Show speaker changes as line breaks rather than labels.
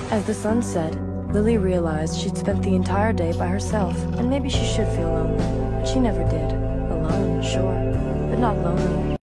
As the sun set, Lily realized she'd spent the entire day by herself, and maybe she should feel lonely, but she never did. Alone, sure, but not lonely.